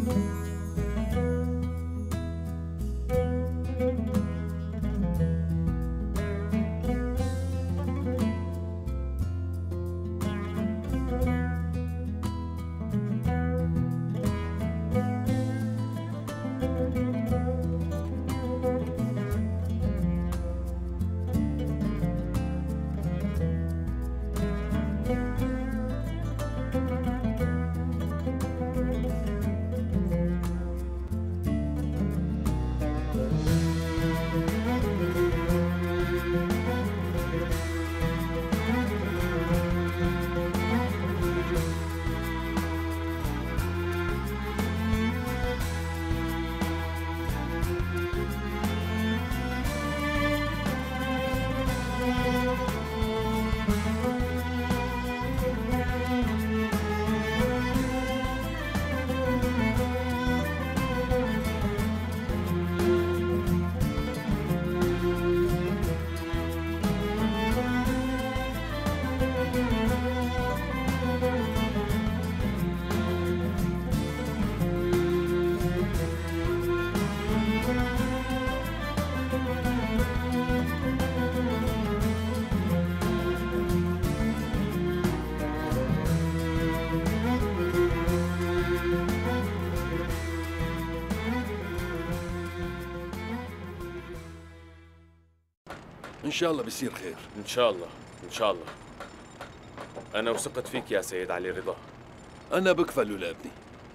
إن شاء الله بيصير خير. إن شاء الله إن شاء الله. أنا وثقت فيك يا سيد علي رضا. أنا بكفى له لابني.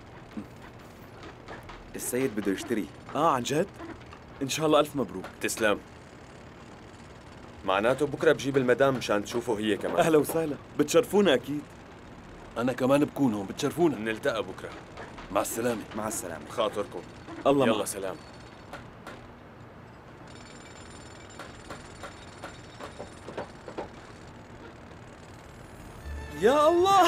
السيد بده يشتري. عن جد؟ إن شاء الله ألف مبروك. تسلم. معناته بكرة بجيب المدام مشان تشوفه هي كمان. أهلا وسهلا، بتشرفونا أكيد. أنا كمان بكون هون، بتشرفونا. نلتقى بكرة. مع السلامة. مع السلامة. خاطركم. الله يلا معك. سلام. يا الله.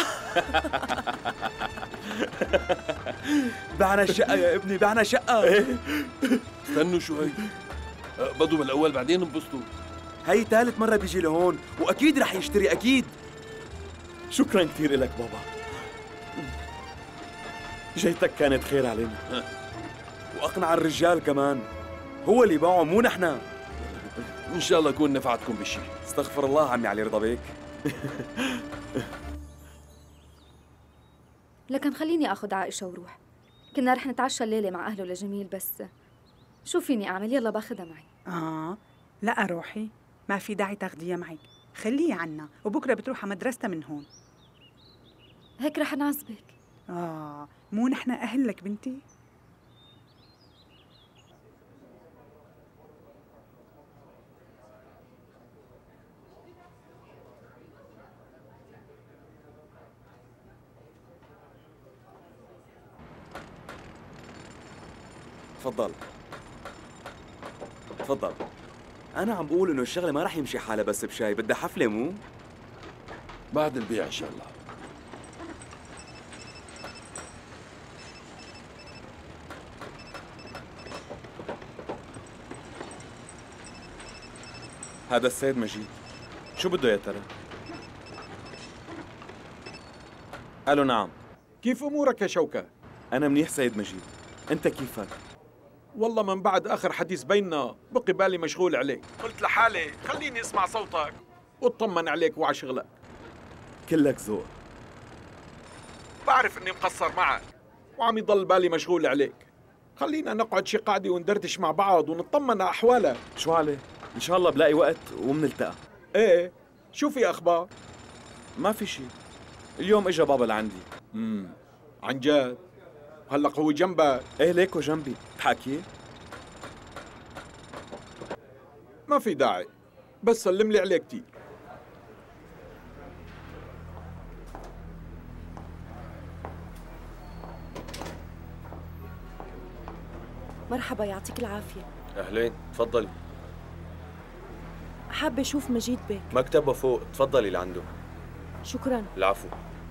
بعنا الشقة يا ابني، بعنا شقة. استنوا شوي، بدو بالأول بعدين انبسطوا. هي ثالث مرة بيجي لهون وأكيد رح يشتري أكيد. شكراً كثير إلك بابا. جيتك كانت خير علينا. وأقنع الرجال كمان، هو اللي باعه مو نحن. إن شاء الله أكون نفعتكم بشيء. استغفر الله عمي علي رضا بيك. لكن خليني اخذ عائشة وروح. كنا رح نتعشى الليلة مع اهله لجميل، بس شو فيني اعمل؟ يلا باخذها معي. لا روحي، ما في داعي تاخديها معك، خليها عنا وبكره بتروح على مدرستها من هون. هيك رح نعذبك. مو نحن اهلك بنتي؟ تفضل تفضل. أنا عم بقول إنه الشغلة ما رح يمشي حالها بس بشاي، بدها حفلة مو؟ بعد البيع إن شاء الله. هذا السيد مجيد، شو بده يا ترى؟ ألو نعم. كيف أمورك يا شوكة؟ أنا منيح سيد مجيد، أنت كيفك؟ والله من بعد آخر حديث بيننا بقي بالي مشغول عليك، قلت لحالي خليني أسمع صوتك واطمن عليك وعلى شغلك. كلك ذوق. بعرف إني مقصر معك وعم يضل بالي مشغول عليك، خلينا نقعد شي قعدة وندردش مع بعض ونطمن على أحوالك. شو عليه؟ إن شاء الله بلاقي وقت ومنلتقى. إيه، شو في أخبار؟ ما في شي، اليوم إجا بابا لعندي. عن جد؟ هلق هو جنبك؟ إيه ليكو جنبي، بحكي؟ ما في داعي، بس سلم لي عليه كتير. مرحبا، يعطيك العافية. أهلين، تفضلي. حابة أشوف مجيد بيك. مكتبه فوق، تفضلي لعنده. شكراً. العفو.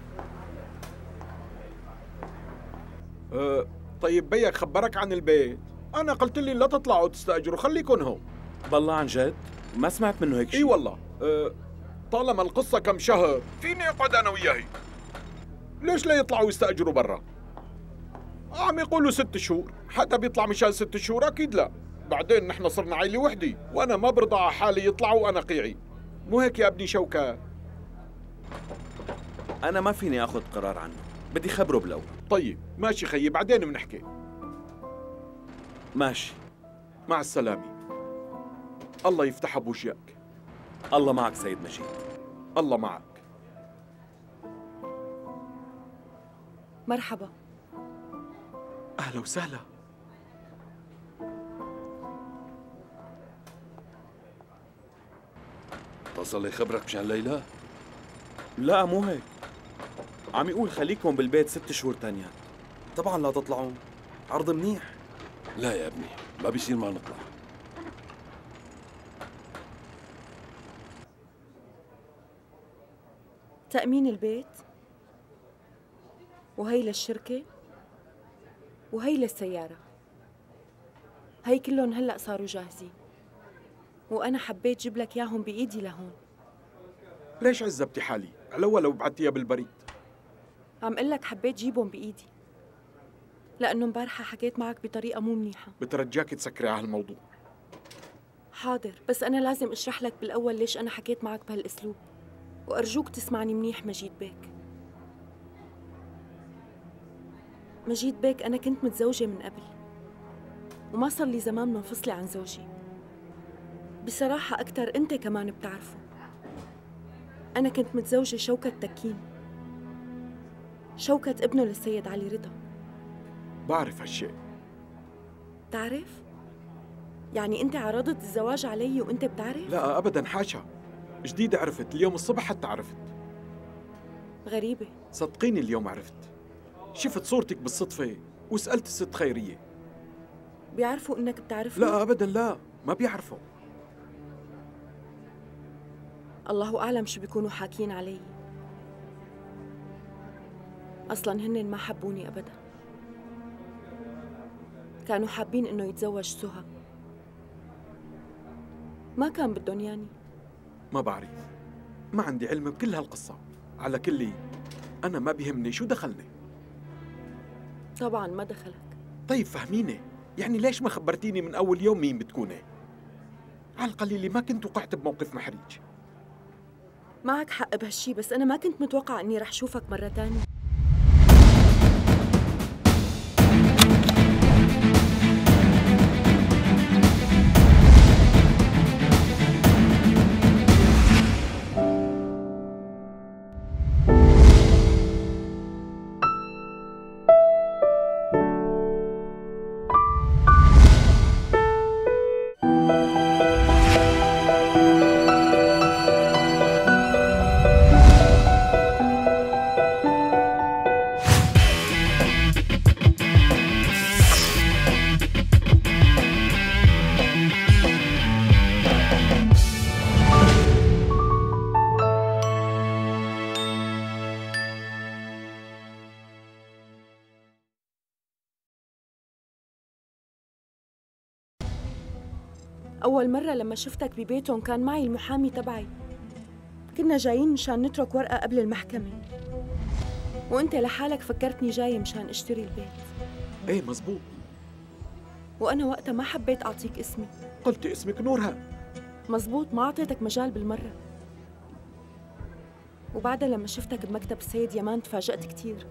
طيب بيك خبرك عن البيت؟ أنا قلت لي لا تطلعوا تستأجروا، خليكن هون. بالله عن جد؟ ما سمعت منه هيك شيء. إي والله. طالما القصة كم شهر فيني أقعد أنا وياهي، ليش لا يطلعوا يستأجروا برا؟ عم يقولوا 6 شهور. حدا بيطلع مشان 6 شهور؟ أكيد لا. بعدين نحن صرنا عيلة وحدي، وأنا ما برضى على حالي يطلعوا وأنا قيعي. مو هيك يا ابني شوكات؟ أنا ما فيني آخذ قرار عنه، بدي خبره بالأول. طيب ماشي خيي، بعدين بنحكي. ماشي. مع السلامة. الله يفتحها بوجهك. الله معك سيد مجيد. الله معك. مرحبا. أهلا وسهلا. اتصل يخبرك مشان ليلى؟ لا مو هيك، عم يقول خليكم بالبيت 6 شهور تانيات. طبعا لا تطلعون، عرض منيح. لا يا ابني، ما بيصير ما نطلع. تأمين البيت، وهي للشركة، وهي للسيارة. هي كلهم هلأ صاروا جاهزين، وأنا حبيت جيب لك ياهم بإيدي لهون. ليش عذبتي حالي؟ على لو بعتيها بالبريد. عم قل لك حبيت جيبهم بإيدي، لأنه مبارحة حكيت معك بطريقة مو منيحة. بترجاكي تسكري على هالموضوع. حاضر، بس أنا لازم أشرح لك بالأول ليش أنا حكيت معك بهالأسلوب، وأرجوك تسمعني منيح مجيد بيك. مجيد بيك، أنا كنت متزوجة من قبل، وما صار لي زمان منفصلة عن زوجي. بصراحة أكتر أنت كمان بتعرفه، أنا كنت متزوجة شوكت تكين، شوكت ابنه للسيد علي رضا. بعرف هالشيء. بتعرف؟ يعني أنت عرضت الزواج علي وأنت بتعرف؟ لا أبداً، حاشا. جديد عرفت، اليوم الصبح حتى عرفت. غريبة. صدقيني اليوم عرفت. شفت صورتك بالصدفة وسألت الست خيرية. بيعرفوا إنك بتعرفني؟ لا أبداً، لا ما بيعرفوا. الله أعلم شو بيكونوا حاكين علي. أصلاً هن ما حبوني أبداً، كانوا حابين إنه يتزوج سهى، ما كان بدهم ياني. ما بعرف، ما عندي علم بكل هالقصة. على كلي أنا ما بيهمني شو دخلني. طبعاً ما دخلك. طيب فهميني، يعني ليش ما خبرتيني من أول يوم مين بتكوني؟ على القليل ما كنت وقعت بموقف محرج. معك حق بهالشي، بس أنا ما كنت متوقع إني رح شوفك مرة تانية. أول مرة لما شفتك ببيتهم كان معي المحامي تبعي، كنا جايين مشان نترك ورقة قبل المحكمة، وأنت لحالك فكرتني جاي مشان اشتري البيت. ايه مزبوط. وأنا وقتها ما حبيت أعطيك اسمي. قلت اسمك نورها. مزبوط، ما أعطيتك مجال بالمرة. وبعدها لما شفتك بمكتب السيد يمان تفاجأت كتير.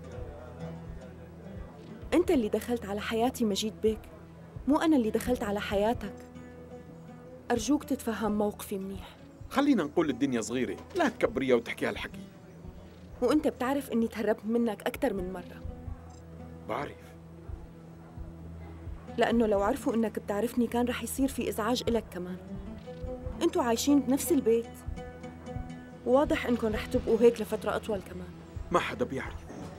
أنت اللي دخلت على حياتي مجيد بيك، مو أنا اللي دخلت على حياتك. أرجوك تتفهم موقفي منيح. خلينا نقول الدنيا صغيرة، لا تكبريها وتحكي هالحكي. وأنت بتعرف إني تهربت منك أكتر من مرة. بعرف. لأنه لو عرفوا إنك بتعرفني كان رح يصير في إزعاج إلك كمان. أنتوا عايشين بنفس البيت، وواضح إنكم رح تبقوا هيك لفترة أطول كمان. ما حدا بيعرف.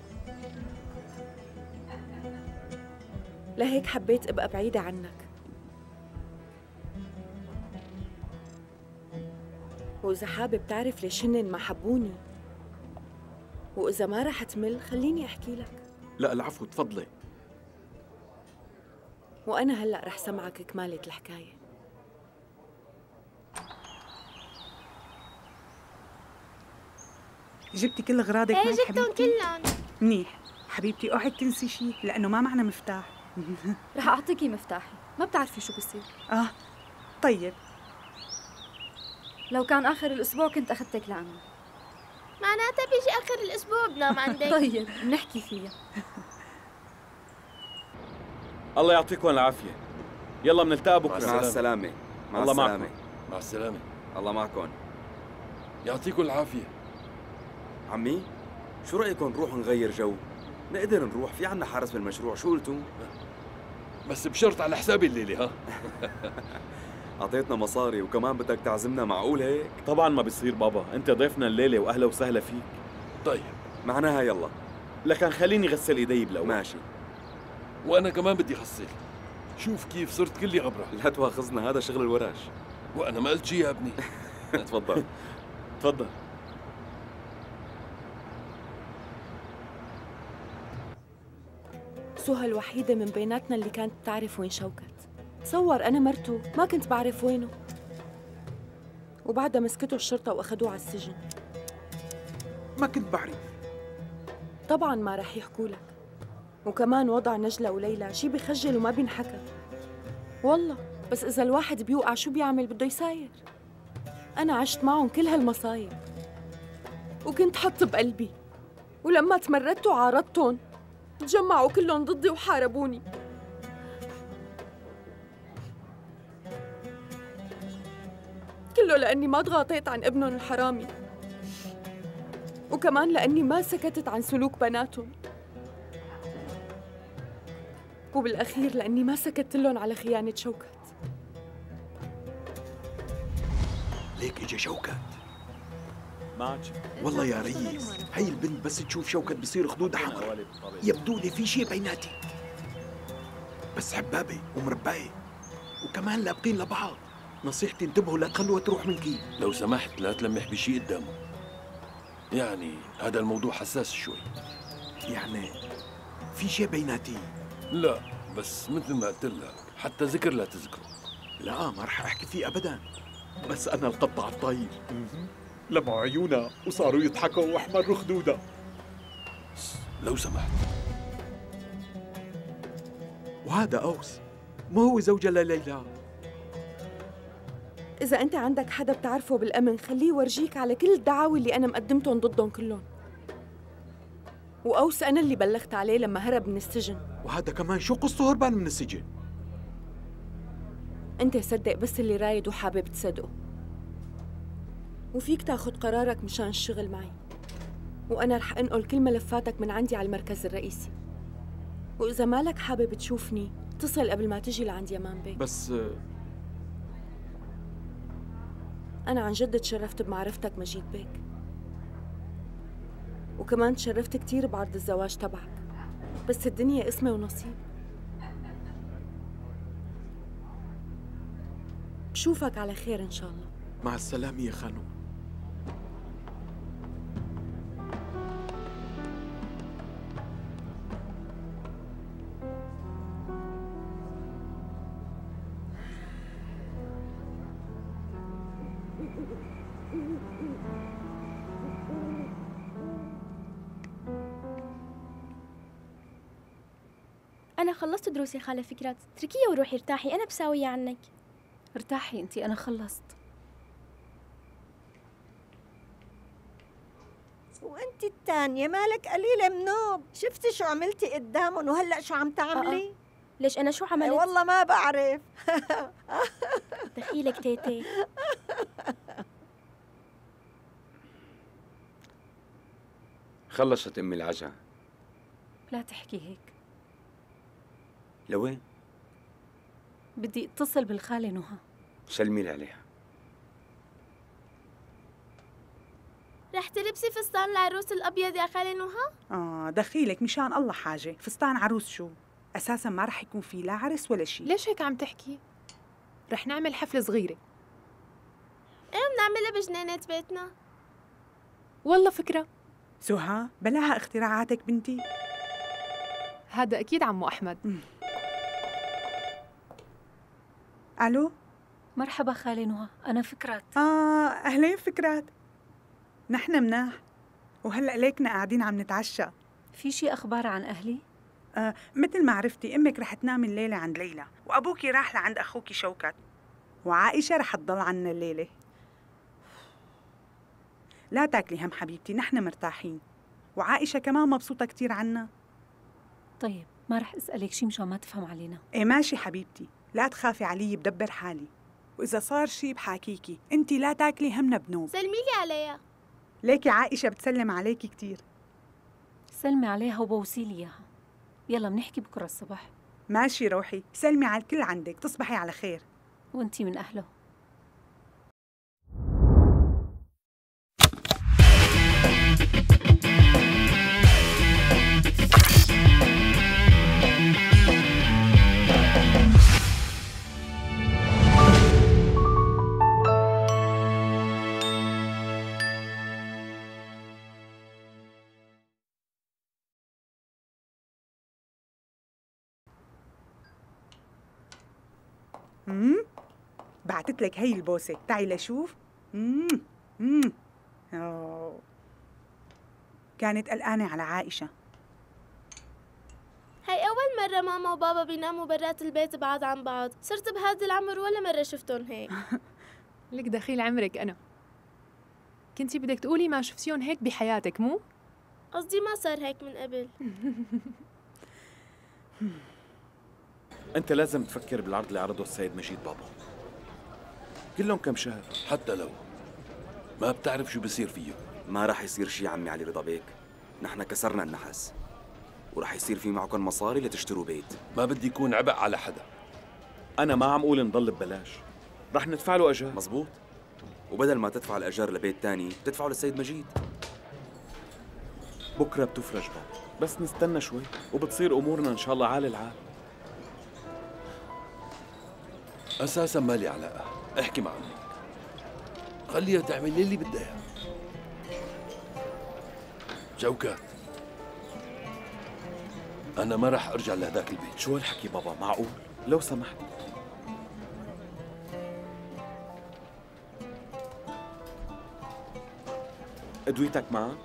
لهيك حبيت أبقى بعيدة عنك. وإذا حابب تعرف ليش هن ما حبوني، وإذا ما رح تمل، خليني أحكي لك. لا العفو، تفضلي. وأنا هلأ رح سمعك كمالة الحكاية. جبتي كل أغراضك معك ايه جبتهم حبيبتي؟ كلهم. منيح. حبيبتي اوعك تنسي شيء لأنه ما معنا مفتاح. رح أعطيكي مفتاحي، ما بتعرفي شو بصير. طيب. لو كان آخر الأسبوع كنت أخذتك لعمي. معناتها بيجي آخر الأسبوع بنام عندك. طيب بنحكي فيها. الله يعطيكم العافية. يلا بنلتقى بكرة. مع السلامة. مع الله السلامة. معكم. مع السلامة. الله معكم. يعطيكم العافية. عمي شو رأيكم نروح نغير جو؟ نقدر نروح، في عنا حارس بالمشروع، شو قلتوا؟ بس بشرط على حسابي الليلة ها. أعطيتنا مصاري وكمان بدك تعزمنا، معقول هيك؟ طبعا ما بيصير بابا، انت ضيفنا الليلة واهلا وسهلا فيك. طيب معناها يلا. لكن خليني غسل ايدي بالاول. ماشي. وانا كمان بدي غسل. شوف كيف صرت كلي غبرة. لا تواخذنا، هذا شغل الورش. وانا ما قلت شي يا ابني. تفضل. تفضل. سهى الوحيدة من بيناتنا اللي كانت بتعرف وين شوكت. تصور أنا مرته ما كنت بعرف وينه، وبعدها مسكته الشرطة وأخدوه على السجن. ما كنت بعرف. طبعاً ما رح يحكوا لك. وكمان وضع نجلة وليلى شي بخجل وما بينحكى. والله بس إذا الواحد بيوقع شو بيعمل؟ بده يساير. أنا عشت معهم كل هالمصايب وكنت حط بقلبي، ولما تمردت وعارضتهم تجمعوا كلهم ضدي وحاربوني. كله لأني ما تغاطيت عن ابنهم الحرامي، وكمان لأني ما سكتت عن سلوك بناتهم، وبالأخير لأني ما سكت لهم على خيانة شوكت. ليك اجا شوكت. معك والله يا ريس، هي البنت بس تشوف شوكت بصير خدودها حمر. يبدو لي في شيء بيناتي، بس حبابة ومرباية وكمان لابقين لبعض. نصيحتي انتبهوا لا تخلوها تروح منكي. لو سمحت لا تلمح بشيء قدامه، يعني هذا الموضوع حساس شوي. يعني في شيء بيناتي؟ لا بس مثل ما قلت لك حتى ذكر لا تذكره. لا ما رح احكي فيه ابدا. بس أنا القطع الطيب لمعوا عيونها وصاروا يضحكوا واحمروا خدودها. لو سمحت. وهذا أوس ما هو زوجها لليلى؟ إذا أنت عندك حدا بتعرفه بالأمن خليه يورجيك على كل الدعاوي اللي أنا مقدمتهم ضدهم كلهم. وأوس أنا اللي بلغت عليه لما هرب من السجن. وهذا كمان شو قصته هربان من السجن؟ أنت صدق بس اللي رايد وحابب تصدقه، وفيك تاخد قرارك مشان الشغل معي، وأنا رح أنقل كل ملفاتك من عندي على المركز الرئيسي. وإذا مالك حابب تشوفني اتصل قبل ما تجي لعند يمان بيك. بس أنا عن جد تشرفت بمعرفتك مجيد بيك، وكمان تشرفت كتير بعرض الزواج تبعك، بس الدنيا اسمه ونصيب. بشوفك على خير إن شاء الله. مع السلامة يا خانو. أنا خلصت دروسي خالة فكرات، اتركيها وروحي ارتاحي، أنا بساويها عنك. ارتاحي انتي، أنا خلصت. وانتي التانية مالك قليلة منوب؟ شفتي شو عملتي قدامهم وهلأ شو عم تعملي؟ ليش أنا شو عملت؟ والله ما بعرف. دخيلك تيتي. خلصت أمي العجا. لا تحكي هيك. لوين؟ بدي اتصل بالخالة نهى. سلمي لي عليها. رح تلبسي فستان العروس الأبيض يا خالة نهى؟ دخيلك مشان الله حاجة، فستان عروس شو؟ أساساً ما رح يكون في لا عرس ولا شيء. ليش هيك عم تحكي؟ رح نعمل حفلة صغيرة. ايه بنعملها بجنينة بيتنا. والله فكرة. سهى بلاها اختراعاتك بنتي. هذا أكيد عمو أحمد. ألو؟ مرحبا خالة نهى، أنا فكرات. أهلين فكرات. نحن مناح، وهلأ ليكنا قاعدين عم نتعشى. في شي أخبار عن أهلي؟ مثل ما عرفتي أمك رح تنام الليلة عند ليلى، وأبوكي راح لعند أخوكي شوكت، وعائشة رح تضل عنا الليلة. لا تاكلي هم حبيبتي، نحن مرتاحين، وعائشة كمان مبسوطة كتير عنا. طيب ما رح أسألك شي مشان ما تفهم علينا. إيه ماشي حبيبتي، لا تخافي علي، بدبر حالي، وإذا صار شي بحاكيكي، أنت لا تاكلي همنا بنوب. سلمي لي عليها. ليكي عائشة بتسلم عليكي كتير. سلمي عليها وبوصيلي إياها. يلا منحكي بكرة الصبح. ماشي روحي، سلمي على الكل عندك، تصبحي على خير. وانتي من أهله. بعتت لك هي البوسة، تعي لشوف. أوه. كانت قلقانة على عائشة. هي أول مرة ماما وبابا بيناموا برات البيت بعاد عن بعض، صرت بهذا العمر ولا مرة شفتهم هيك. لك دخيل عمرك أنا. كنتي بدك تقولي ما شفتيهم هيك بحياتك مو؟ قصدي ما صار هيك من قبل. انت لازم تفكر بالعرض اللي عرضه السيد مجيد بابا. كلهم كم شهر. حتى لو ما بتعرف شو بصير فيه. ما راح يصير شي عمي علي رضا بيك، نحن كسرنا النحس، وراح يصير في معكم مصاري لتشتروا بيت. ما بدي يكون عبء على حدا. انا ما عم قول نضل ببلاش، رح ندفع له اجار. مزبوط، وبدل ما تدفع الاجار لبيت تاني تدفعه للسيد مجيد. بكره بتفرج بابا، بس نستنى شوي وبتصير امورنا ان شاء الله عال العال. اساسا مالي علاقه، احكي مع امك خليها تعمل اللي بدها اياه. شوكت، انا ما رح ارجع لهداك البيت. شو هالحكي بابا؟ معقول؟ لو سمحت. ادويتك معك؟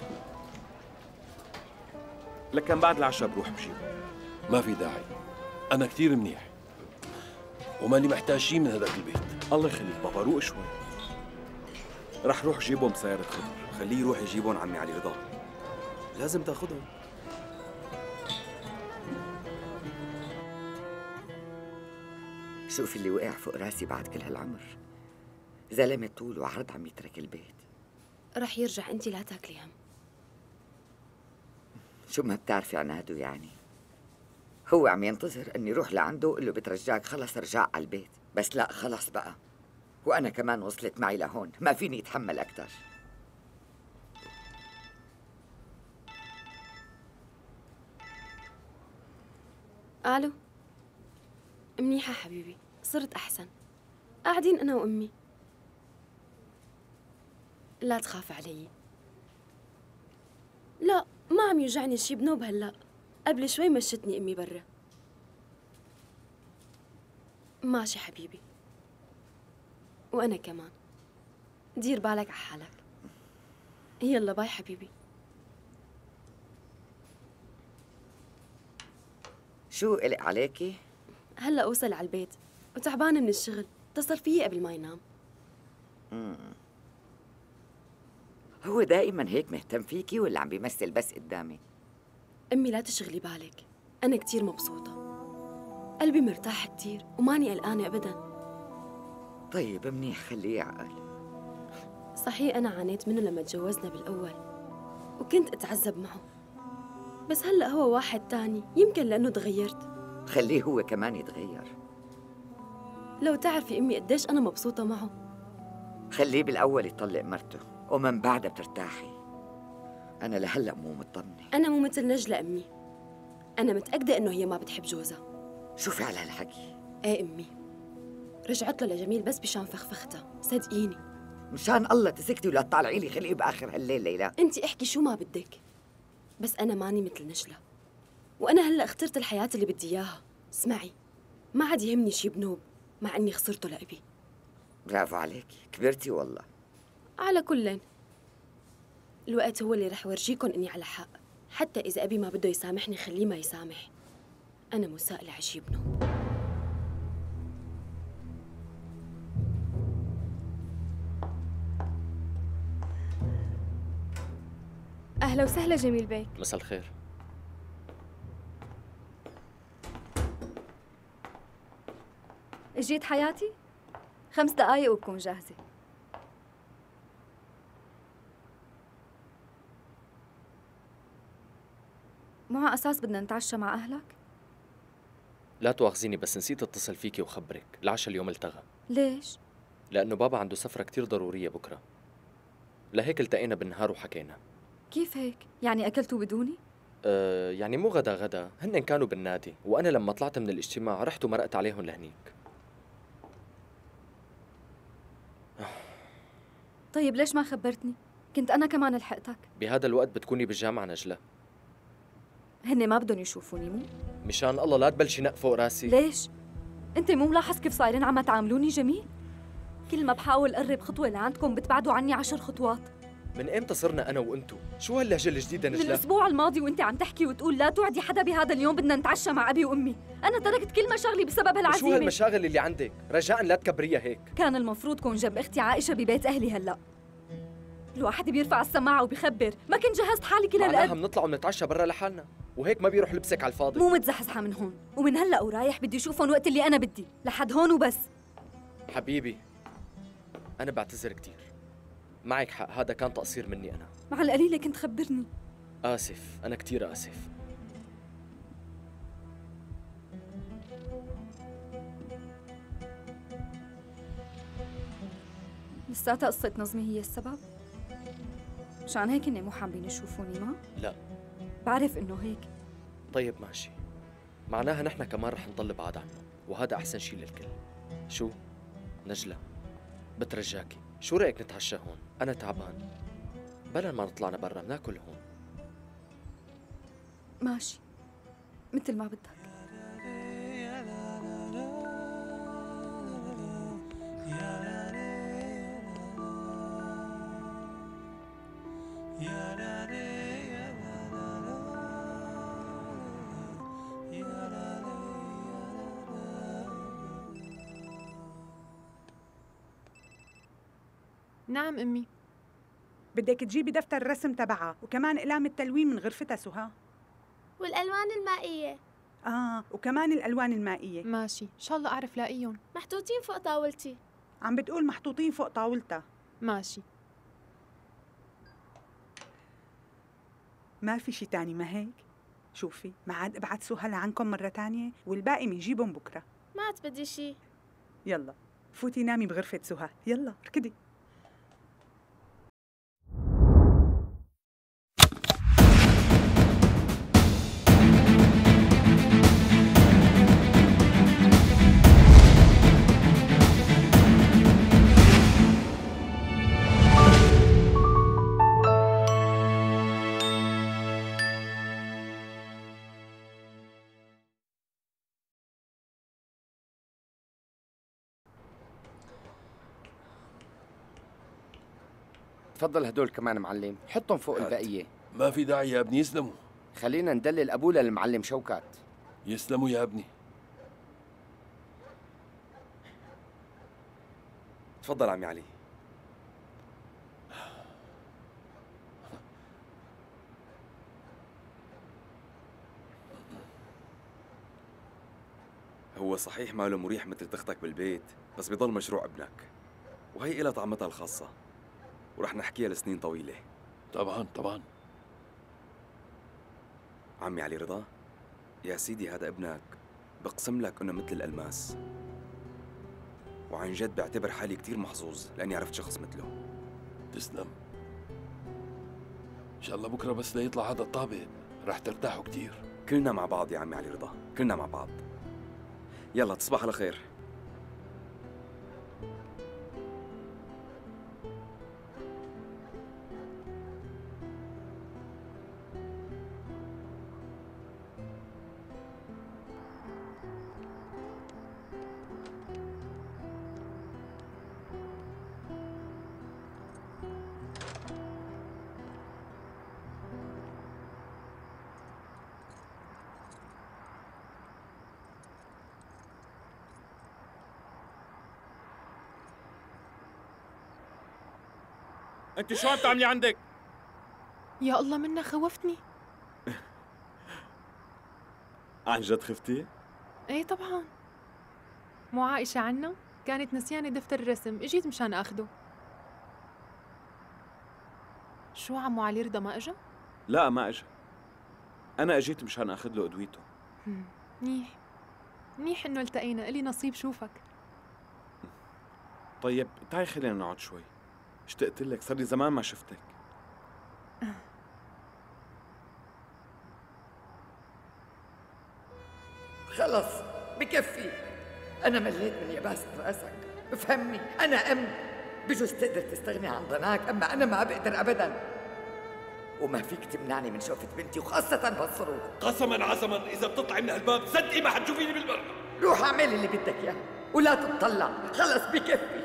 لكن بعد العشاء بروح بجيبه. ما في داعي، انا كثير منيح وماني محتاج شيء من هداك البيت. الله يخليك بابا، روق شوي. رح روح جيبهم بسيارة خضر. خليه يروح يجيبهم عمي علي رضا، لازم تاخذهم. شوف اللي وقع فوق راسي بعد كل هالعمر، زلمة طول وعرض عم يترك البيت. رح يرجع، انت لا تاكلي هم. شو ما بتعرفي عناده يعني؟ هو عم ينتظر اني روح لعنده وقل له بترجاك، خلص ارجع على البيت. بس لا خلص بقى، وانا كمان وصلت معي لهون، ما فيني اتحمل اكثر. الو، منيحة حبيبي، صرت احسن. قاعدين انا وامي. لا تخاف علي. لا ما عم يوجعني شي بنوب هلا، قبل شوي مشتني امي برا. ماشي حبيبي، وانا كمان. دير بالك على حالك. يلا باي حبيبي. شو قلق عليكي؟ هلا اوصل على البيت وتعبانه من الشغل، اتصل فيي قبل ما ينام. هو دائما هيك مهتم فيكي ولا عم بيمثل بس قدامي؟ امي لا تشغلي بالك، انا كتير مبسوطه، قلبي مرتاح كتير وماني قلقانه ابدا. طيب منيح، خليه يعقل. صحيح انا عانيت منه لما تجوزنا بالاول وكنت اتعذب معه، بس هلا هو واحد تاني، يمكن لانه تغيرت. خليه هو كمان يتغير. لو تعرفي امي قديش انا مبسوطه معه. خليه بالاول يطلق مرته ومن بعدها بترتاحي. انا لهلا مو مطمنه. انا مو مثل نجلة امي، انا متاكده انه هي ما بتحب جوزها. شوفي على هالحكي. ايه امي، رجعت له لجميل بس بشان فخفختها، صدقيني. مشان الله تسكتي ولا تطلعي لي خلقي باخر هالليل ليلى. انت احكي شو ما بدك، بس انا ماني مثل نجلة، وانا هلا اخترت الحياه اللي بدي اياها. اسمعي، ما عاد يهمني شي بنوب مع اني خسرته لأبي. برافو عليكي، كبرتي والله. على كلين، الوقت هو اللي رح ورجيكم اني على حق. حتى إذا أبي ما بده يسامحني خليه ما يسامح. أنا مساءلة عشي بنوب. أهلا وسهلا جميل بيك. مساء الخير. اجيت حياتي؟ 5 دقايق وبكون جاهزة. مو على أساس بدنا نتعشى مع أهلك؟ لا تواخذيني بس نسيت اتصل فيكي وخبرك، العشاء اليوم التغى. ليش؟ لأنه بابا عنده سفرة كتير ضرورية بكرة، لهيك التقينا بالنهار وحكينا. كيف هيك؟ يعني أكلتوا بدوني؟ يعني مو غدا، هن كانوا بالنادي وأنا لما طلعت من الاجتماع رحت ومرقت عليهم لهنيك. طيب ليش ما خبرتني؟ كنت أنا كمان لحقتك. بهذا الوقت بتكوني بالجامعة نجلة. هن ما بدهم يشوفوني مو؟ مشان الله لا تبلشي نق فوق راسي. ليش؟ أنت مو ملاحظ كيف صايرين عم تعاملوني جميل؟ كل ما بحاول قرب خطوة لعندكم بتبعدوا عني 10 خطوات. من امتى صرنا أنا وأنتو؟ شو هاللهجة الجديدة نجلة؟ من الأسبوع الماضي وأنت عم تحكي وتقول لا توعدي حدا بهذا اليوم، بدنا نتعشى مع أبي وأمي. أنا تركت كل مشاغلي بسبب هالعزيمة. شو هالمشاغل اللي عندك؟ رجاء لا تكبريها هيك. كان المفروض كون جنب أختي عائشة ببيت أهلي هلأ. الواحد بيرفع السماعة وبيخبر، ما كنت جهزت حالي كل هالقد. معناها بنطلع ونتعشى برا لحالنا، وهيك ما بيروح لبسك على الفاضي. مو متزحزحة من هون، ومن هلأ ورايح بدي أشوفهم وقت اللي أنا بدي، لحد هون وبس. حبيبي أنا بعتذر كتير، معك حق، هذا كان تقصير مني أنا. مع القليلة كنت خبرني. آسف، أنا كتير آسف. لساتها قصة نظمي هي السبب؟ مشان هيك إني مو حابين يشوفوني ما؟ لا بعرف إنه هيك. طيب ماشي، معناها نحن كمان رح نضل بعاد عنه، وهذا أحسن شي للكل. شو؟ نجلة بترجاكي، شو رأيك نتعشى هون؟ أنا تعبان، بلا ما نطلعنا برا بناكل هون. ماشي مثل ما بدك. نعم أمي. بدك تجيبي دفتر الرسم تبعها وكمان أقلام التلوين من غرفتها سهى. والألوان المائية. وكمان الألوان المائية. ماشي، إن شاء الله أعرف لاقيهم. محطوطين فوق طاولتي. عم بتقول محطوطين فوق طاولتها. ماشي. ما في شي تاني ما هيك؟ شوفي ما عاد ابعت سهى لعنكم مرة تانية والباقي منجيبهم بكرة. ما عاد بدي شي. يلا فوتي نامي بغرفة سهى، يلا ركضي. تفضل هدول كمان معلم، حطهم فوق البقية. ما في داعي يا ابني، يسلموا. خلينا ندلل أبونا للمعلم شوكات. يسلموا يا ابني. تفضل عمي علي. هو صحيح ماله مريح مثل تختك بالبيت، بس بيضل مشروع ابنك، وهي إلها طعمتها الخاصة ورح نحكيها لسنين طويلة. طبعا. عمي علي رضا، يا سيدي هذا ابنك بقسم لك انه مثل الألماس، وعن جد بعتبر حالي كتير محظوظ لأني عرفت شخص مثله. تسلم. إن شاء الله بكرة بس ليطلع هذا الطابق رح ترتاحوا كتير. كلنا مع بعض يا عمي علي رضا، كلنا مع بعض. يلا تصبح على خير. انت شو عم تعملي عندك؟ يا الله منا خوفتني. عن جد خفتي؟ ايه طبعا. مو عائشة عنا كانت نسيانة دفتر الرسم، اجيت مشان اخده. شو عمو علي رضا ما اجا؟ لا ما اجا. انا اجيت مشان اخذ له ادويته. منيح منيح انه التقينا، الي نصيب شوفك. طيب تعي خلينا نقعد شوي، اشتقت لك، صار لي زمان ما شفتك. خلص بكفي، أنا مليت من يباسة راسك، افهمني، أنا أم، بجوز تقدر تستغني عن ضناك، أما أنا ما بقدر أبداً، وما فيك تمنعني من شوفة بنتي وخاصة بهالظروف. قسماً عظماً إذا بتطلعي من هالباب صدقي ما حتشوفيني بالبر. روح اعمل اللي بدك إياه ولا تتطلع، خلص بكفي.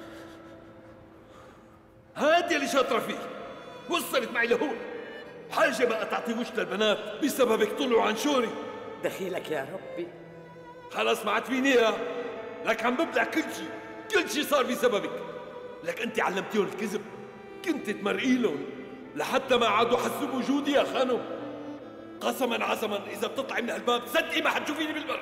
هادي اللي شاطرة فيه، وصلت معي لهون. حاجة بقى تعطي وش للبنات بسببك طلعوا عن شوري. دخيلك يا ربي. خلص ما عاد فيني اياها، لك عم ببلع كل شي صار بسببك. لك انت علمتيهم الكذب، كنت تمرقي لهم لحتى ما عادوا حسوا بوجودي يا خانم. قسما عظما اذا بتطلعي من هالباب صدقي ما حتشوفيني بالبر.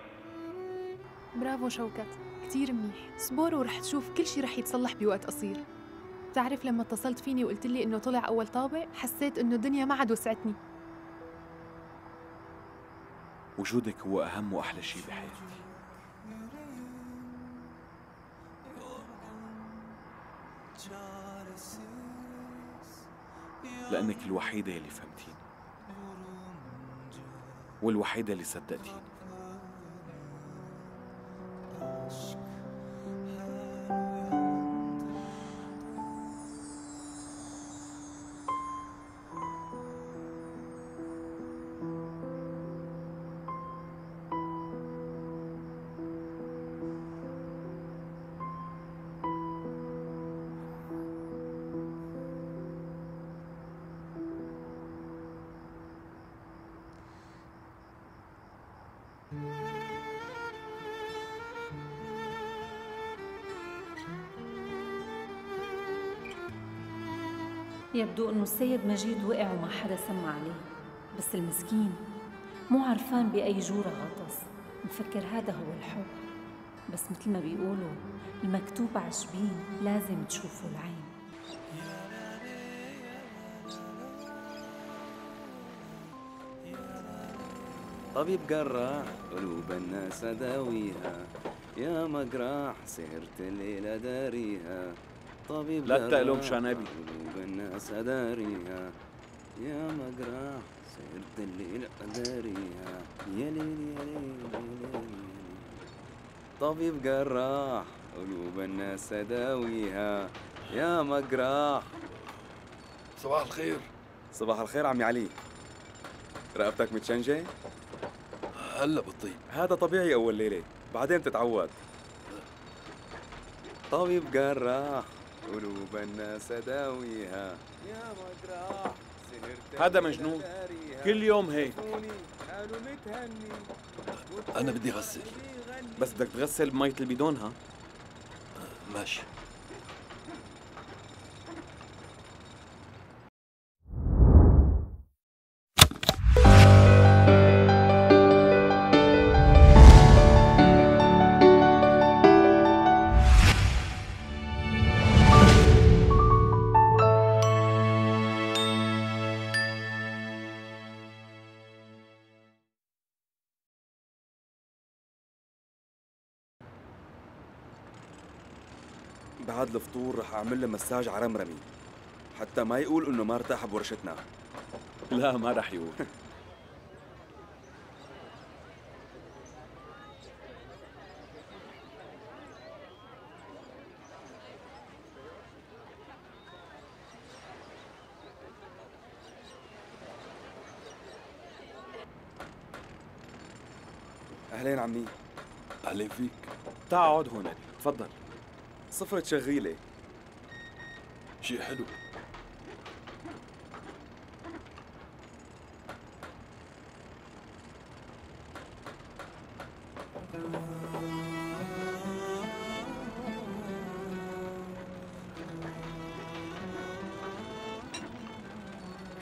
برافو شوكت، كتير منيح. صبر ورح تشوف كل شي رح يتصلح بوقت قصير. بتعرف لما اتصلت فيني وقلت لي انه طلع اول طابق، حسيت انه الدنيا ما عاد وسعتني. وجودك هو اهم واحلى شيء بحياتي، لانك الوحيده اللي فهمتيني والوحيده اللي صدقتيني. يبدو انه السيد مجيد وقع وما حدا سمع عليه، بس المسكين مو عرفان بأي جورة غطس، مفكر هذا هو الحب. بس مثل ما بيقولوا المكتوب عجبين لازم تشوفوا العين. طبيب جراح قلوب الناس داويها، يا مجراح سهرت الليلة داريها. طبيب لا تقلوا مشان ابي. قلوب الناس داريها، يا مجراح سهرت الليلة داريها. يا ليل يا ليل يا ليل. طبيب جراح قلوب الناس داويها، يا مجراح. صباح الخير. صباح الخير عمي علي. رقبتك متشنجة؟ هلا بتطيب. هذا طبيعي أول ليلة، بعدين بتتعود. طبيب جراح قلوب الناس داويها، يا مجراح هذا مجنون، كل يوم هيك. أنا بدي غسل. بس بدك تغسل بمية البيدون ها؟ ماشي. بعد الفطور رح أعمل له مساج على رمرمي حتى ما يقول إنه ما ارتاح بورشتنا. لا ما رح يقول. أهلين عمي. أهلين فيك. تعال اقعد هون، تفضل. صفرة شغيلة. شيء حلو.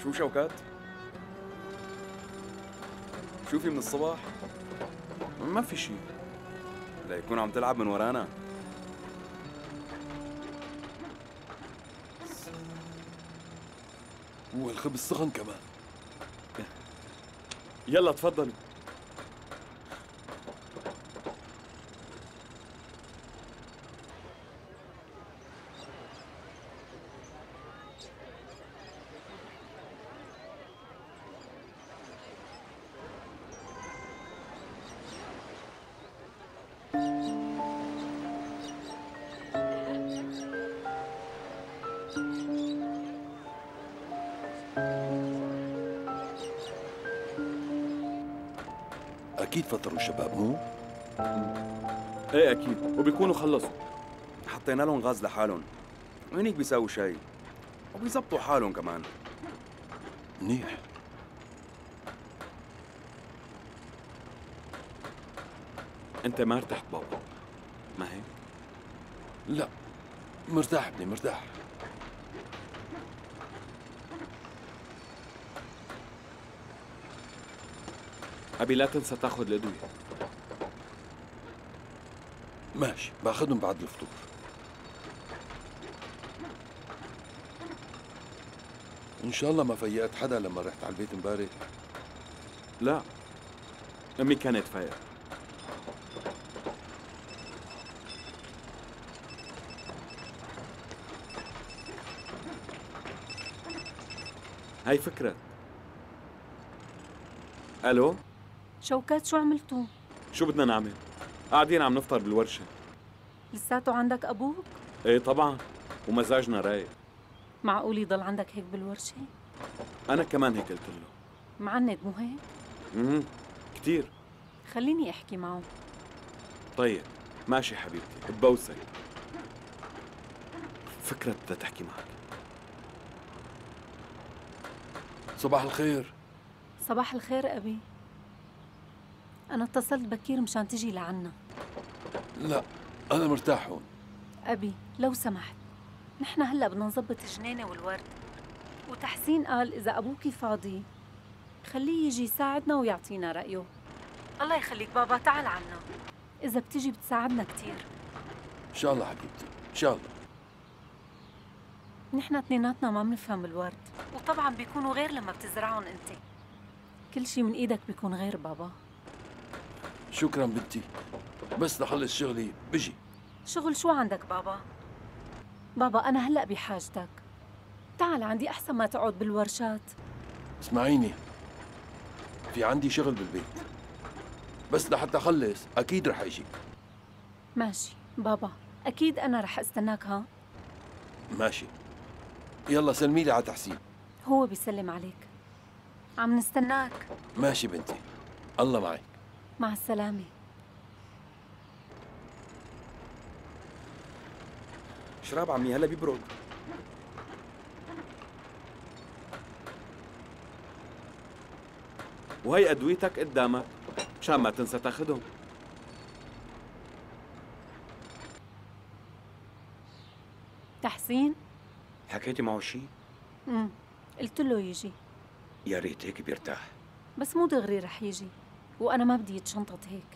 شو شوكات؟ شو في من الصباح؟ ما في شيء. لا يكون عم تلعب من ورانا. والخبز سخن كمان. يلا تفضلوا. أكيد فطروا الشباب مو؟ ايه أكيد، وبيكونوا خلصوا. حطينا لهم غاز لحالهم، وهنيك بيساووا شاي، وبيزبطوا حالهم كمان. منيح. أنت ما ارتحت بابا، ما هيك؟ لا، مرتاح ابني مرتاح. أبي لا تنسى تاخذ الأدوية. ماشي، باخذهم بعد الفطور. إن شاء الله ما فيقت حدا لما رحت على البيت امبارح. لا، أمي كانت فايقة. هاي فكرة. ألو؟ شوكات شو عملتوا؟ شو بدنا نعمل؟ قاعدين عم نفطر بالورشة. لساته عندك أبوك؟ ايه طبعا، ومزاجنا رايق. معقول يضل عندك هيك بالورشة؟ أنا كمان هيك قلت له. معند مو هيك؟ كتير. خليني أحكي معه. طيب، ماشي حبيبتي، ببوسك. فكرة بدها تحكي معك. صباح الخير. صباح الخير أبي. أنا اتصلت بكير مشان تجي لعنا. لا، أنا مرتاح هون. أبي لو سمحت، نحن هلأ بدنا نظبط الجنينة والورد، وتحسين قال إذا أبوكي فاضي خليه يجي يساعدنا ويعطينا رأيه. الله يخليك بابا، تعال عنا. إذا بتجي بتساعدنا كتير. إن شاء الله حبيبتي، إن شاء الله. نحن اثنيناتنا ما بنفهم بالورد، وطبعا بيكونوا غير لما بتزرعهم أنت. كل شي من إيدك بيكون غير بابا. شكرا بنتي، بس لخلص شغلي بجي. شغل شو عندك بابا؟ بابا أنا هلأ بحاجتك. تعال عندي أحسن ما تقعد بالورشات. اسمعيني، في عندي شغل بالبيت، بس لحتى أخلص أكيد رح أجي. ماشي بابا، أكيد أنا رح استناك. ها؟ ماشي، يلا سلمي لي على تحسين. هو بيسلم عليك. عم نستناك. ماشي بنتي، الله معك. مع السلامة. شراب عمي هلا بيبرد. وهي أدويتك قدامك مشان ما تنسى تاخدهم. تحسين؟ حكيتي معه شيء؟ قلت له يجي. يا ريت هيك بيرتاح. بس مو دغري رح يجي، وأنا ما بدي يتشنطط هيك.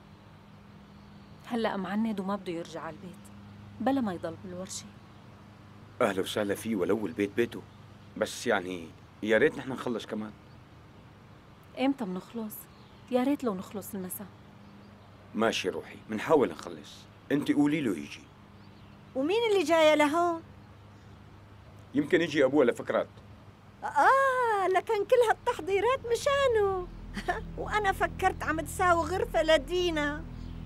هلأ معند وما بده يرجع على البيت بلا ما يضل بالورشة. أهلا وسهلا فيه، ولو البيت بيته، بس يعني يا ريت نحن نخلص كمان. إمتى بنخلص؟ يا ريت لو نخلص المساء. ماشي روحي، منحاول نخلص، انت قولي له يجي. ومين اللي جاية لهون؟ يمكن يجي أبوها لفكرات. لكن كل هالتحضيرات مشانه. وأنا فكرت عم تساوي غرفة لدينا.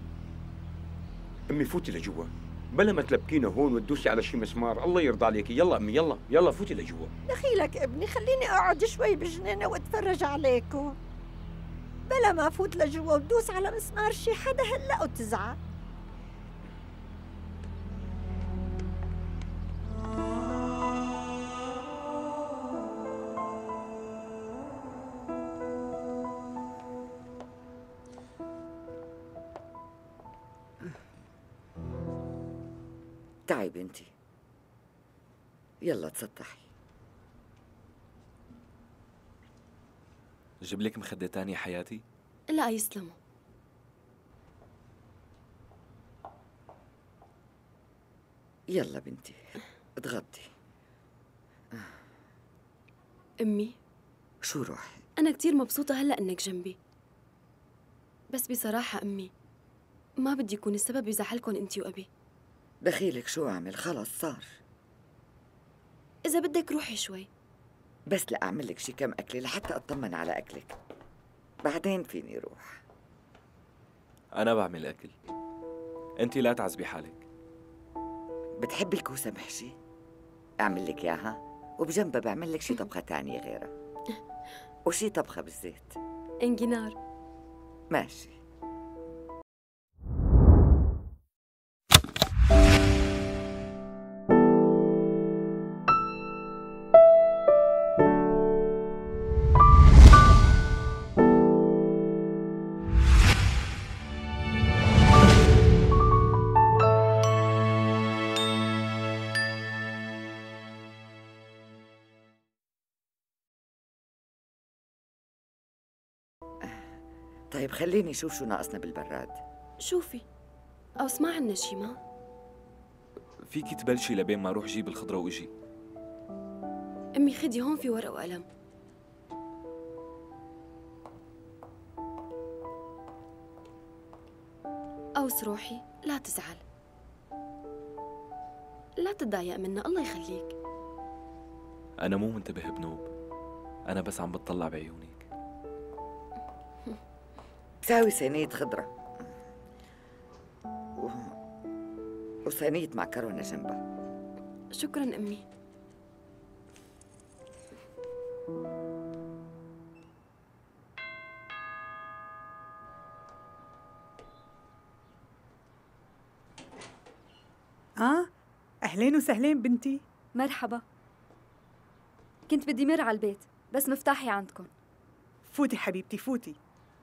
أمي فوتي لجوا، بلا ما تلبكينا هون وتدوسي على شي مسمار. الله يرضى عليكي، يلا أمي يلا يلا فوتي لجوا. دخيلك ابني، خليني أقعد شوي بالجنينة وأتفرج عليكم، بلا ما أفوت لجوا ودوس على مسمار شي حدا هلأ وتزعل. تعي بنتي، يلا تسطحي. جيب لك مخدة تانية حياتي؟ لا يسلموا. يلا بنتي اتغطي. أمي، شو روحي؟ أنا كتير مبسوطة هلأ إنك جنبي، بس بصراحة أمي ما بدي يكون السبب بزعلكن أنتي وأبي. دخيلك شو أعمل؟ خلص صار. إذا بدك روحي شوي. بس لأعمل لك شي كم أكلة لحتى أطمن على أكلك، بعدين فيني روح. أنا بعمل أكل، أنتِ لا تعذبي حالك. بتحبي الكوسة محشي؟ أعمل لك إياها، وبجنبها بعمل لك شي طبخة تانية غيرها، وشي طبخة بالزيت. انجنار. ماشي. طيب خليني أشوف شو ناقصنا بالبراد. شوفي، أو اسمع عنا شي ما؟ فيكي تبلشي لبين ما أروح جيب الخضرة وإجي. أمي خدي هون في ورقة وقلم. أوس روحي، لا تزعل، لا تتضايق منا، الله يخليك. أنا مو منتبه بنوب، أنا بس عم بتطلع بعيونك. ساوي صينية خضرة وصينية معكرونة جنبها. شكراً أمي. أهلين وسهلين بنتي. مرحبا. كنت بدي مر على البيت بس مفتاحي عندكم. فوتي حبيبتي فوتي.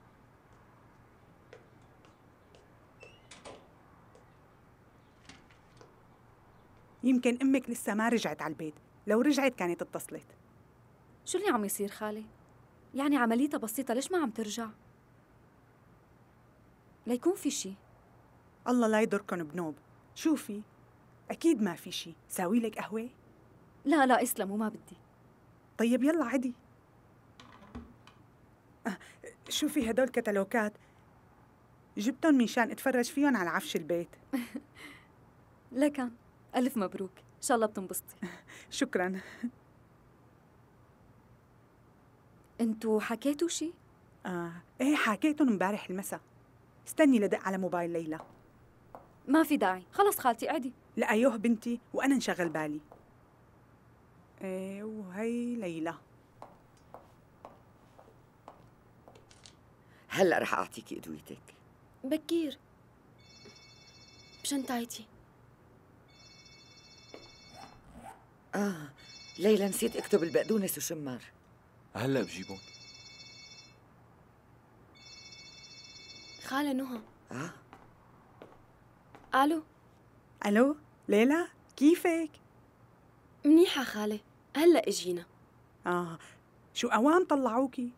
يمكن أمك لسه ما رجعت على البيت، لو رجعت كانت اتصلت. شو اللي عم يصير خالي؟ يعني عمليتها بسيطة، ليش ما عم ترجع؟ ليكون في شي. الله لا يضركن بنوب. شوفي أكيد ما في شي. ساوي لك قهوة؟ لا لا اسلموا ما بدي. طيب يلا عدي. شوفي هدول كتالوجات جبتهم مشان اتفرج فيهم على عفش البيت. لكن ألف مبروك، إن شاء الله بتنبسطي. شكراً. انتوا حكيتوا شي؟ ايه حكيتهم امبارح المساء. استني لدق على موبايل ليلى. ما في داعي، خلص خالتي قعدي. لا ايوه بنتي، وانا انشغل بالي. ايه وهي ليلى. هلا رح اعطيكي ادويتك. بكير بشنطايتي. ليلى نسيت اكتب البقدونس وشمار. هلا بجيبهم. خالة نهى. الو. الو ليلى، كيفك؟ منيحة خالة، هلا اجينا. شو اوام طلعوكي؟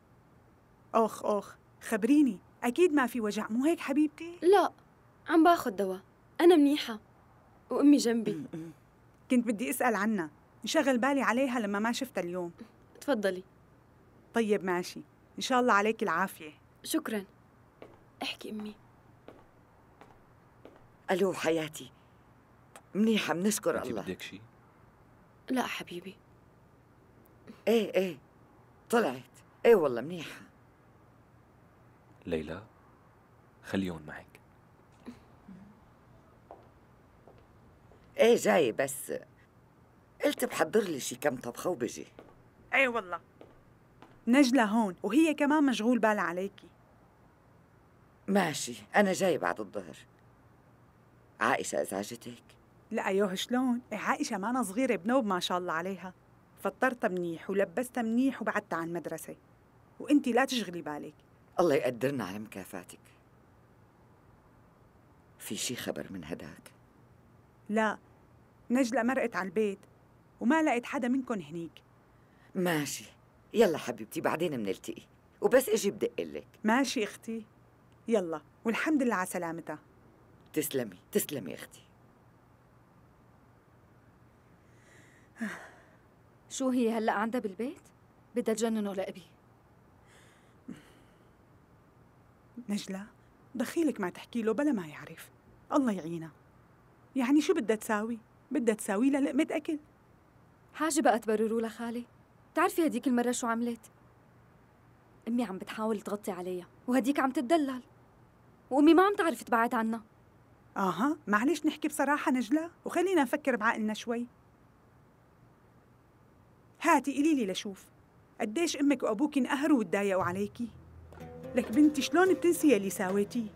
اخ خبريني، اكيد ما في وجع مو هيك حبيبتي؟ لا عم باخذ دواء، انا منيحة وامي جنبي. كنت بدي اسال عنها، انشغل بالي عليها لما ما شفتها اليوم. تفضلي. طيب ماشي، ان شاء الله عليك العافية. شكرا. احكي امي. الو حياتي، منيحة بنشكر الله. بدك شي؟ لا حبيبي. ايه طلعت. ايه والله منيحة. ليلى خليهم معك. ايه جاي، بس قلت بحضر لي شي كم طبخة وبجي. ايه والله نجلة هون وهي كمان مشغول بالها عليكي. ماشي، أنا جاي بعد الظهر. عائشة أزعجتك؟ لا أيوه شلون؟ عائشة مانا صغيرة بنوب ما شاء الله عليها. فطرتها منيح ولبستها منيح وبعدتها عن المدرسة، وانتي لا تشغلي بالك. الله يقدرنا على مكافاتك. في شي خبر من هداك؟ لا، نجلة مرقت على البيت وما لقيت حدا منكم هنيك. ماشي، يلا حبيبتي بعدين بنلتقي، وبس اجي بدقلك. ماشي اختي، يلا والحمد لله على سلامتها. تسلمي تسلمي اختي. شو هي هلأ عندها بالبيت؟ بدها تجننه لأبي. نجلة دخيلك ما تحكي له بلا ما يعرف، الله يعينها. يعني شو بدها تساوي؟ بدها تساوي لها لقمة أكل. حاجة بقى تبرروا لها خالي. بتعرفي هديك المرة شو عملت؟ أمي عم بتحاول تغطي عليها وهديك عم تتدلل، وأمي ما عم تعرف تبعد عنها. معلش نحكي بصراحة نجلة وخلينا نفكر بعقلنا شوي. هاتي قولي لي لشوف قديش أمك وأبوك انقهروا وتضايقوا عليكي. لك بنتي شلون بتنسي اللي ساويتيه؟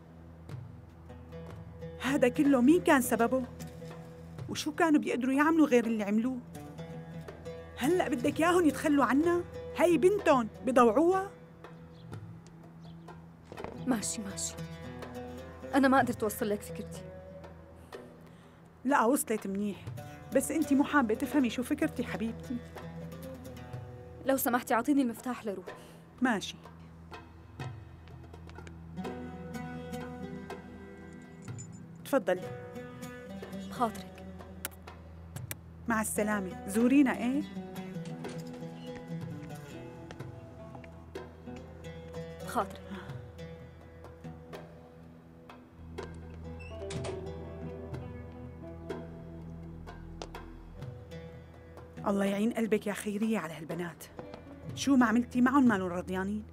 هذا كله مين كان سببه؟ وشو كانوا بيقدروا يعملوا غير اللي عملوه؟ هلأ بدك ياهن يتخلوا عنا؟ هي بنتهم بضوعوها؟ ماشي أنا ما قدرت أوصل لك فكرتي. لا وصلت منيح، بس أنت مو حابة تفهمي شو فكرتي حبيبتي. لو سمحتي أعطيني المفتاح لروح. ماشي. تفضلي. بخاطرك. مع السلامة، زورينا إيه؟ بخاطرك. الله يعين قلبك يا خيرية على هالبنات، شو ما عملتي معهم مالهم رضيانين.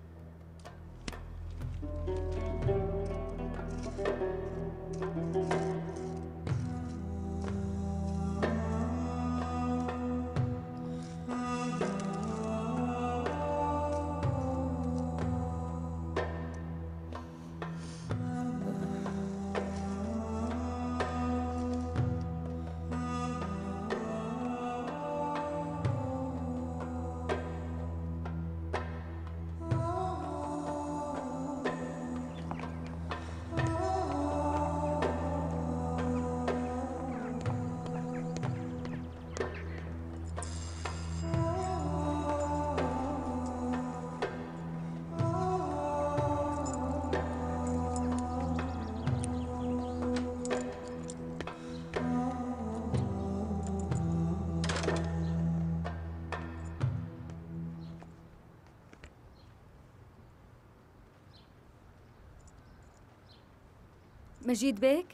مجيد بيك؟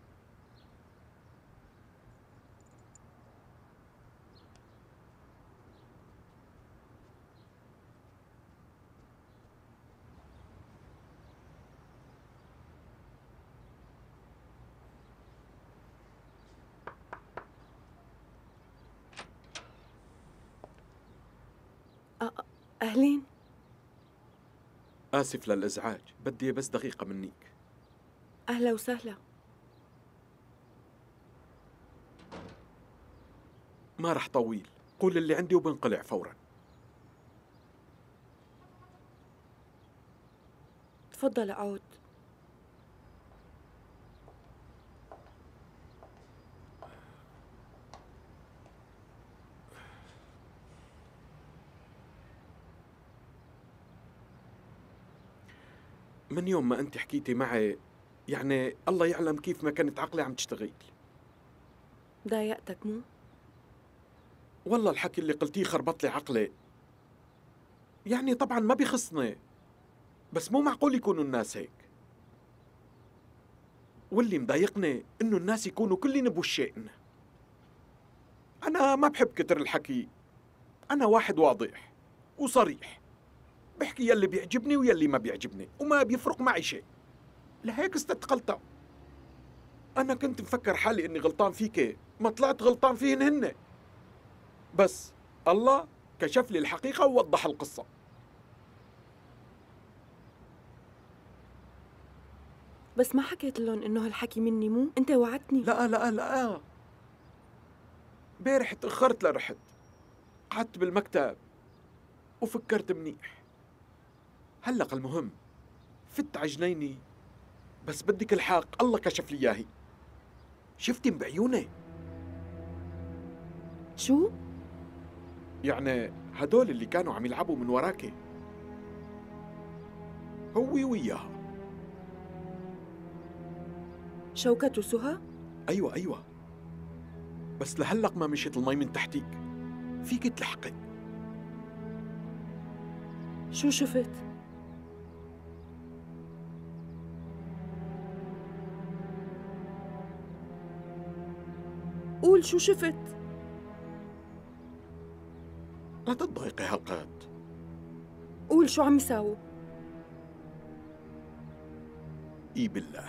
أهلين. آسف للإزعاج، بدي بس دقيقة منيك. أهلا وسهلا. ما رح طويل، قول اللي عندي وبنقلع فورا. تفضل اقعد. من يوم ما أنت حكيتي معي يعني الله يعلم كيف ما كانت عقلي عم تشتغل. ضايقتك مو؟ والله الحكي اللي قلتيه خربط لي عقلي. يعني طبعا ما بيخصني، بس مو معقول يكونوا الناس هيك. واللي مضايقني إنه الناس يكونوا كلين بوشين. أنا ما بحب كتر الحكي، أنا واحد واضح وصريح، بحكي يلي بيعجبني ويلي ما بيعجبني وما بيفرق معي شيء. لهيك استثقلتها. أنا كنت مفكر حالي إني غلطان فيك، ما طلعت غلطان فيهن هن. بس الله كشف لي الحقيقة ووضح القصة. بس ما حكيت لهم إنه هالحكي مني مو؟ أنت وعدتني. لا لا لا، بارح تأخرت لرحت، قعدت بالمكتب وفكرت منيح. هلق المهم فت عجنيني، بس بدك الحق الله كشف لي اياهي. شفتي بعيوني. شو؟ يعني هدول اللي كانوا عم يلعبوا من وراكي هو وياها. شوكت وسهى؟ ايوه بس لهلق ما مشيت المي من تحتيك، فيك تلحقي. شو شفت؟ قول شو شفت؟ لا تضايقي هالقد. قول شو عم يساووا؟ اي بالله.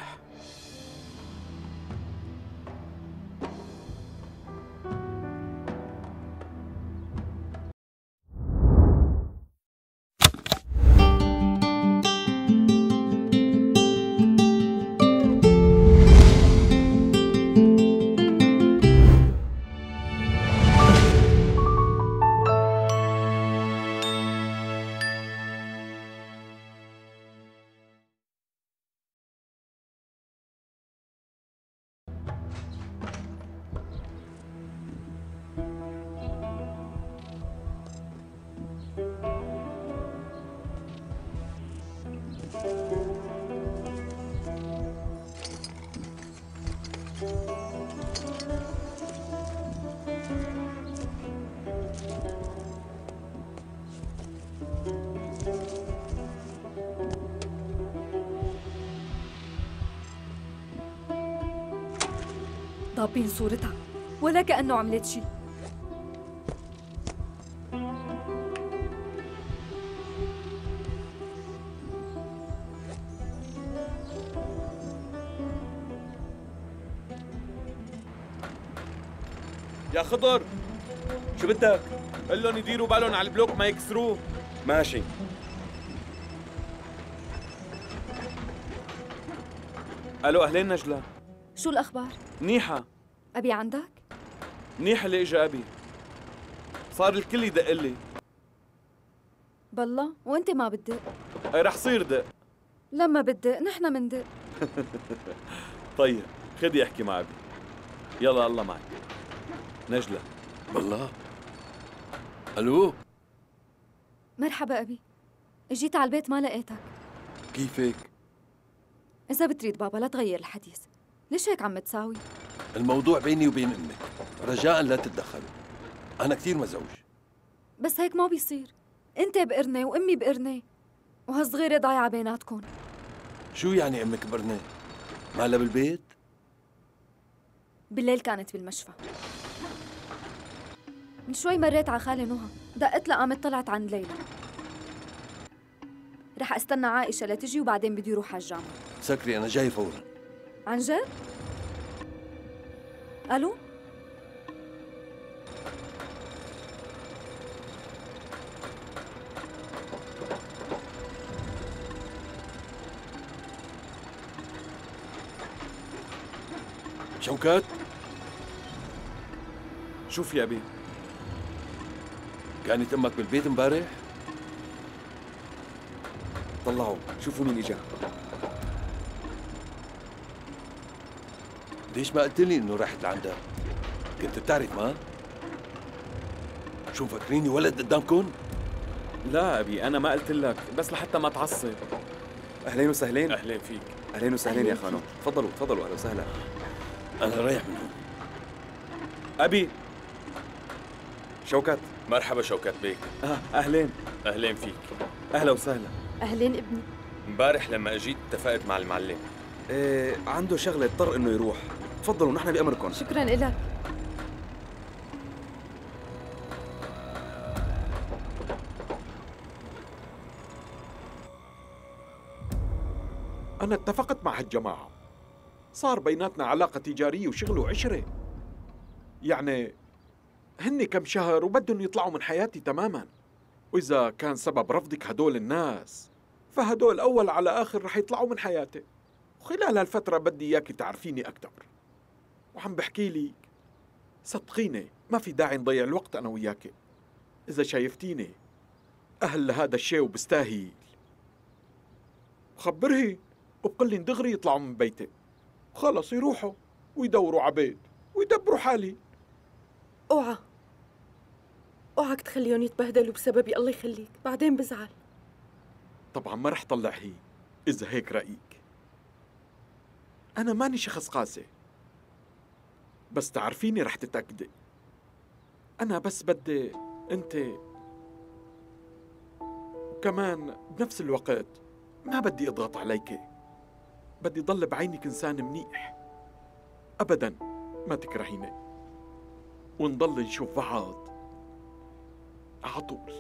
ضابين صورتها ولا كأنه عملت شي. يا خضر شو بدك؟ قل لهم يديروا بالهم على البلوك ما يكسروه. ماشي. الو اهلين نجلة. شو الأخبار؟ منيحة. أبي عندك؟ منيح اللي اجى ابي. صار الكل يدق لي. بالله وانت ما بتدق. اي رح صير دق. لما بتدق نحن مندق. طيب خدي احكي مع ابي. يلا الله معك. نجلة. بالله. الو. مرحبا أبي. اجيت على البيت ما لقيتك. كيفك؟ إذا بتريد بابا لا تغير الحديث. ليش هيك عم تساوي؟ الموضوع بيني وبين امك، رجاء لا تتدخلوا. انا كثير مزوج. بس هيك ما بيصير. انت بقرنة وامي بقرنة وهالصغيرة ضايعة بيناتكم. شو يعني امك برنة؟ مالها بالبيت؟ بالليل كانت بالمشفى. من شوي مريت على خالي نهى، دقت لها قامت طلعت عند ليلى. رح استنى عائشة لتجي وبعدين بدي روح على الجامعة. سكري انا جاي فورا. عن جد؟ الو؟ شوكات؟ شوف يا ابي. كانت امك بالبيت امبارح؟ طلعوا شوفوا مين اجا. ليش ما قلت لي انه رحت لعندها؟ كنت بتعرف ما؟ شو مفكريني ولد قدامكم؟ لا ابي انا ما قلت لك، بس لحتى ما تعصب. اهلين وسهلين. اهلين فيك. اهلين وسهلين يا خانم. تفضلوا تفضلوا اهلا وسهلا. انا رايح من هون. ابي. شوكت. مرحبا شوكت بيك. اهلين. اهلين فيك. اهلا وسهلا. اهلين ابني. امبارح لما اجيت اتفقت مع المعلم. ايه عنده شغله اضطر انه يروح. تفضلوا نحن بامركم. شكرا لك. أنا اتفقت مع هالجماعة، صار بيناتنا علاقة تجارية وشغل وعشرة. يعني هن كم شهر وبدهم يطلعوا من حياتي تماماً. وإذا كان سبب رفضك هدول الناس، فهدول أول على آخر رح يطلعوا من حياتي. وخلال هالفترة بدي إياكي تعرفيني أكتر. وعم بحكي لك صدقيني ما في داعي نضيع الوقت أنا وياكي. إذا شايفتيني أهل لهذا الشيء وبستاهل، خبرهن وبقلن دغري يطلعوا من بيتي وخلص يروحوا ويدوروا عبيد ويدبروا حالي. اوعى اوعك تخليهم يتبهدلوا بسببي، الله يخليك، بعدين بزعل. طبعا ما رح طلع هي إذا هيك رأيك. أنا ماني شخص قاسي، بس تعرفيني رح تتأكدي. أنا بس بدي أنت، وكمان بنفس الوقت ما بدي أضغط عليك، بدي ضل بعينك إنسان منيح، أبداً ما تكرهيني، ونضل نشوف بعض عطول.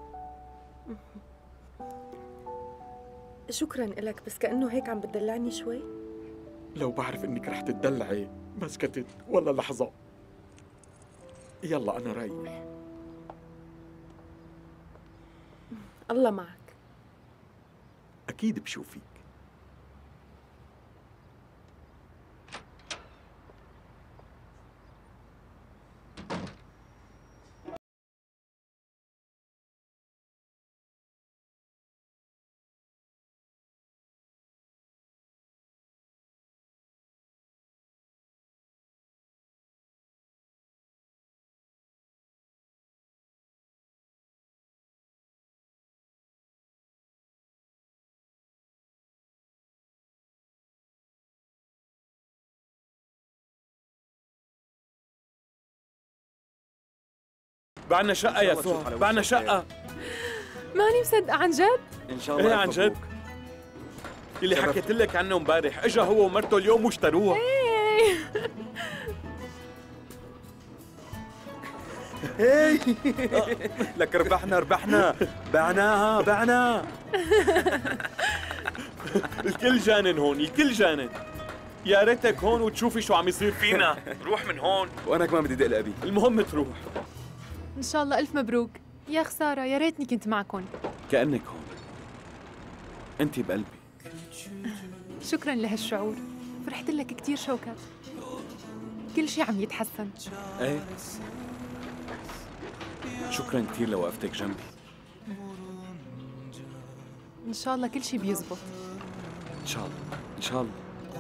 شكراً إلك، بس كأنه هيك عم بتدلعني شوي. لو بعرف إنك رح تدلعي ما سكتت ولا لحظة. يلا أنا رايح. الله معك. أكيد بشوفك. بعنا شقة يا سهى، بعنا شقة. ماني مصدقة عن جد؟ إن شاء الله. إيه عن جد؟ اللي حكيت لك عنه امبارح، اجا هو ومرته اليوم واشتروها. ايه لك ربحنا بعناها. الكل جانن هون، الكل جانن. يا ريتك هون وتشوفي شو عم يصير فينا. روح من هون. وانا كمان بدي دق لأبي. المهم تروح. ان شاء الله الف مبروك. يا خسارة، يا ريتني كنت معكم. كأنك هون، انت بقلبي. شكرا لهالشعور، فرحت لك كثير شوكت. كل شيء عم يتحسن. ايه، شكرا كثير لوقفتك جنبي. ان شاء الله كل شيء بيزبط. ان شاء الله، ان شاء الله.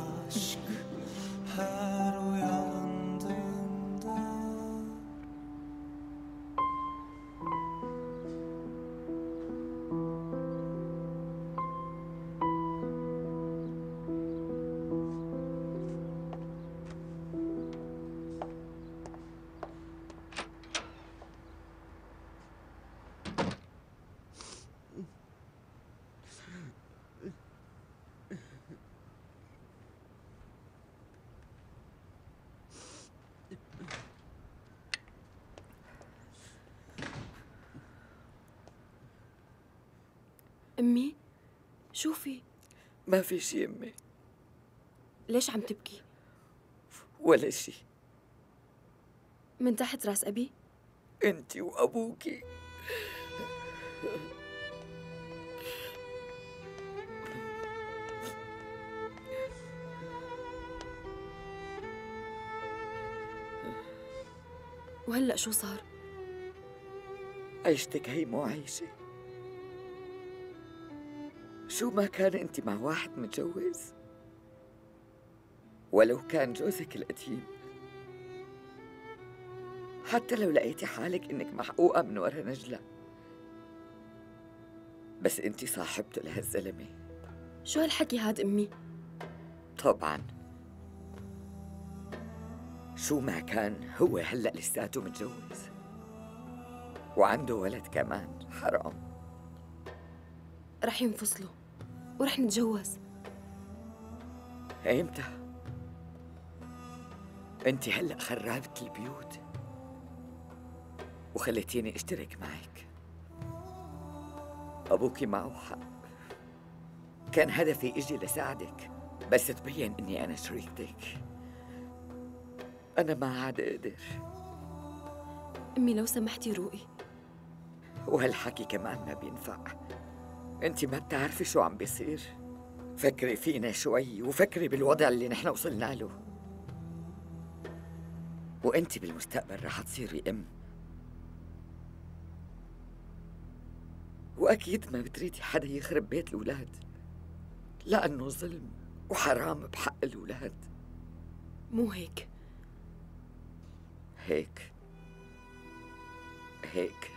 أمي، شوفي. ما في شي أمي. ليش عم تبكي؟ ولا شي. من تحت راس أبي؟ أنتي وأبوكي. وهلأ شو صار؟ عيشتك هي مو عيشة. شو ما كان انت مع واحد متجوز، ولو كان جوزك القديم، حتى لو لقيتي حالك انك محقوقة من ورا نجلة، بس انت صاحبته لهالزلمة. شو هالحكي هاد أمي؟ طبعا شو ما كان هو هلأ لساته متجوز وعنده ولد كمان. حرام. رح ينفصلوا ورح نتجوز. ايمتى؟ انت هلأ خربت البيوت وخليتيني اشترك معك. ابوكي معه حق، كان هدفي اجي لساعدك، بس تبين اني انا شريكتك. انا ما عاد اقدر. امي لو سمحتي روقي. وهالحكي كمان ما بينفع. انت ما بتعرفي شو عم بيصير. فكري فينا شوي وفكري بالوضع اللي نحن وصلنا له. وانت بالمستقبل رح تصيري ام، واكيد ما بتريدي حدا يخرب بيت الاولاد، لانه ظلم وحرام بحق الاولاد. مو هيك. هيك هيك